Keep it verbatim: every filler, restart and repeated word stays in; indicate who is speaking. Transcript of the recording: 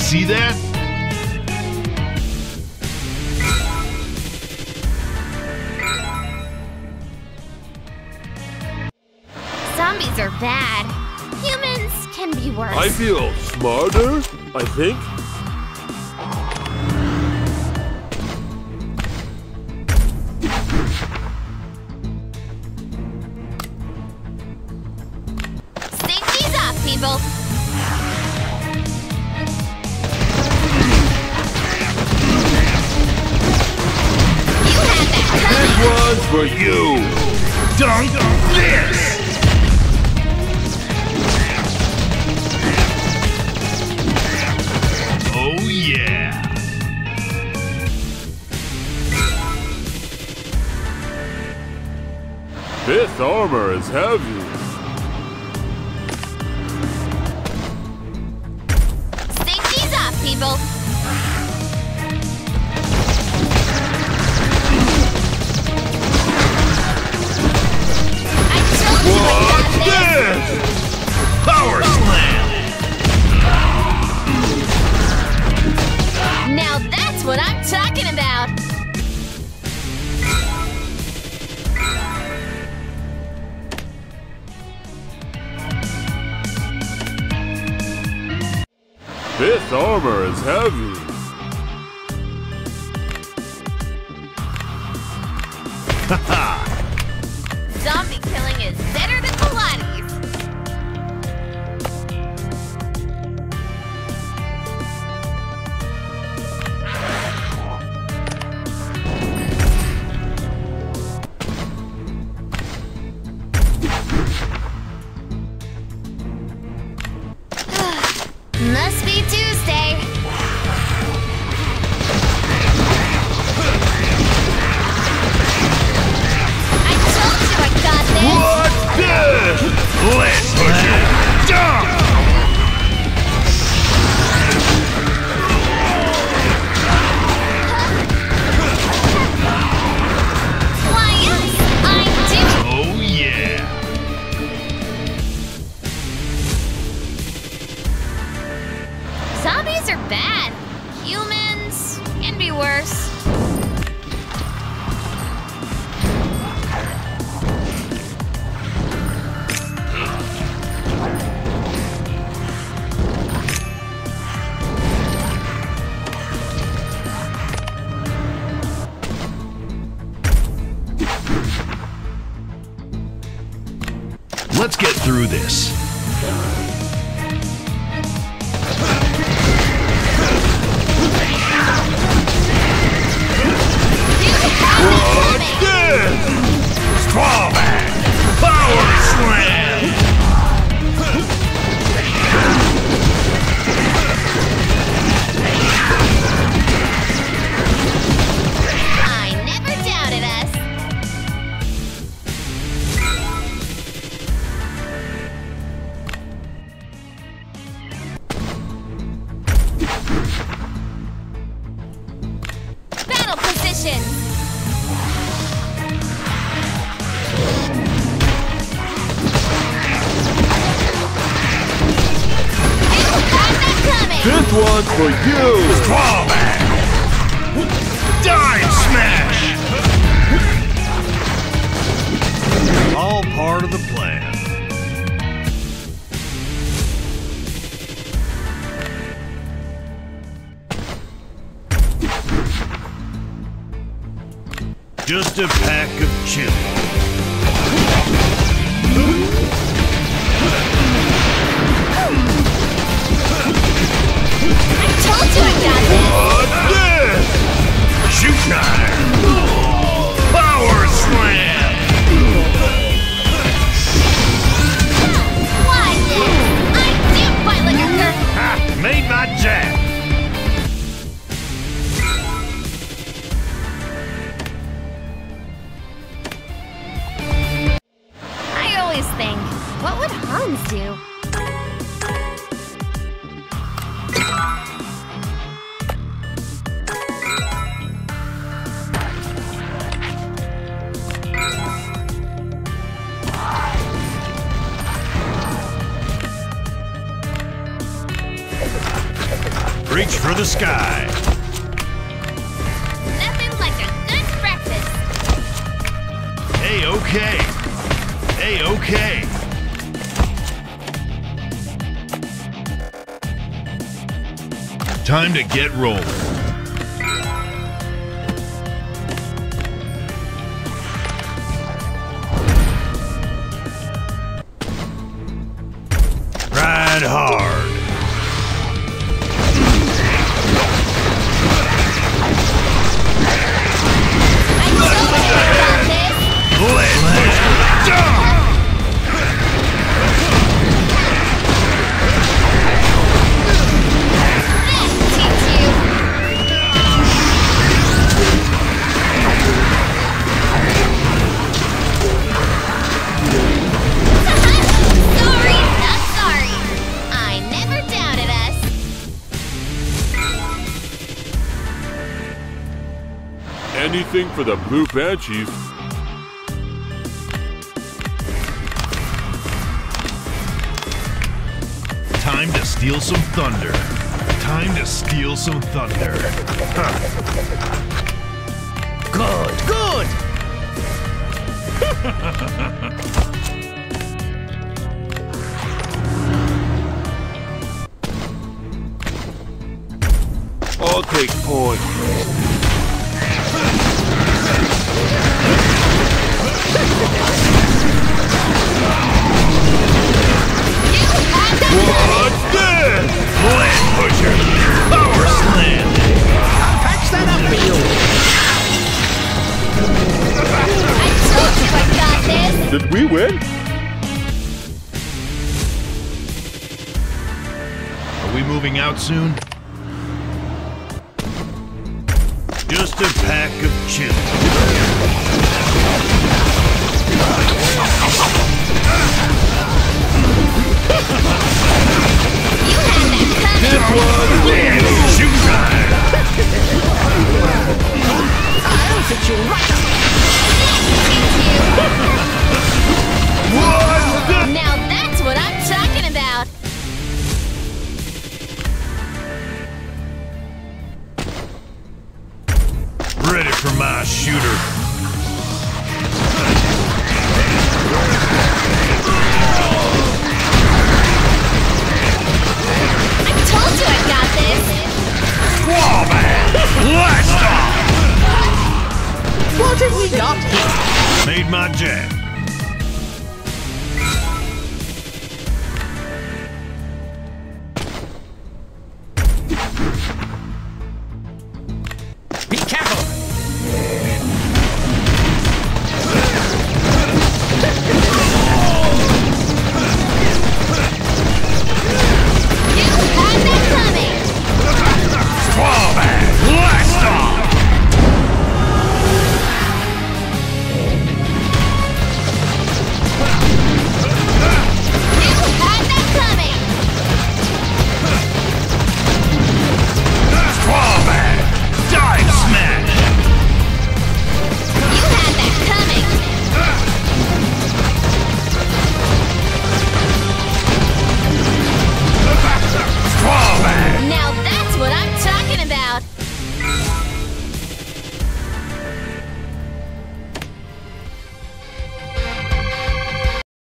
Speaker 1: See that?
Speaker 2: Zombies are bad. Humans can be worse.
Speaker 3: I feel smarter, I think.
Speaker 2: Safety's off, people. You had that
Speaker 3: This one's for you.
Speaker 1: Dunk this! Oh yeah!
Speaker 3: This armor is heavy.
Speaker 2: Safety's off, people. I told you I got this!
Speaker 1: Power slam!
Speaker 2: Now that's what I'm talking about!
Speaker 3: This armor is heavy.
Speaker 2: Zombie killing is better than Pilates! Must be Tuesday. I told you I got this!
Speaker 1: What's this? Let's push it! Jump!
Speaker 2: Why, yes, I do!
Speaker 1: Oh yeah!
Speaker 2: Zombies are bad. Humans can be worse.
Speaker 1: Let's get through this. What's this? Straw back! Power slam!
Speaker 2: I never doubted us. Battle position. You got that coming.
Speaker 3: This one's for you.
Speaker 1: Straw back! Dive smash! All part of the plan. Just a pack of chill.
Speaker 2: I told you I got this.
Speaker 1: What's this? Shoot time! Power slam!
Speaker 2: Why this? I do fight like a girl.
Speaker 1: Ha! Made my jack!
Speaker 2: I always think, what would Hans do?
Speaker 1: for the sky.
Speaker 2: Nothing like a good breakfast.
Speaker 1: Hey, okay. Hey, okay. Time to get rolling. Ride hard.
Speaker 3: Anything for the blue banshees.
Speaker 1: Time to steal some thunder. Time to steal some thunder. Huh. Good, good!
Speaker 3: I'll take point.
Speaker 1: What's this? Land pusher. Power slam.
Speaker 4: I'll patch that up for you.
Speaker 2: I told you I got this.
Speaker 3: Did we win?
Speaker 1: Are we moving out soon? Just a pack of chips.
Speaker 2: You had that coming.
Speaker 1: Shoot time!
Speaker 4: I'll hit you right.
Speaker 2: Now that's what I'm talking about.
Speaker 1: Ready for my shooter.
Speaker 2: I told you I got this.
Speaker 1: Wallman! Blast off!
Speaker 4: What have we got here?
Speaker 1: Made my jam.